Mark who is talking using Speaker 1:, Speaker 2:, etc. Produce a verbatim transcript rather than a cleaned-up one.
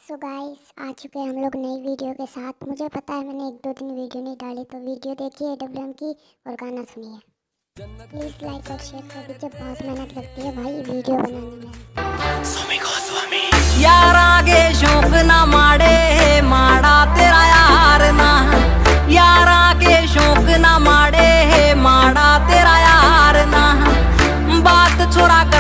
Speaker 1: So guys आ चुके हैं हम लोग नई वीडियो के साथ। मुझे पता है मैंने एक दो दिन वीडियो नहीं डाली, तो वीडियो देखिए ए डब्ल्यू एम की और गाना सुनिए। प्लीज़ लाइक और शेयर कर दीजिए, बहुत मेहनत लगती है भाई वीडियो बनाने में।
Speaker 2: यार आगे शौक ना माड़े माड़ा तेरा यार ना, यार आगे शौक ना माड़े माड़ा तेरा यार ना, बात छोरा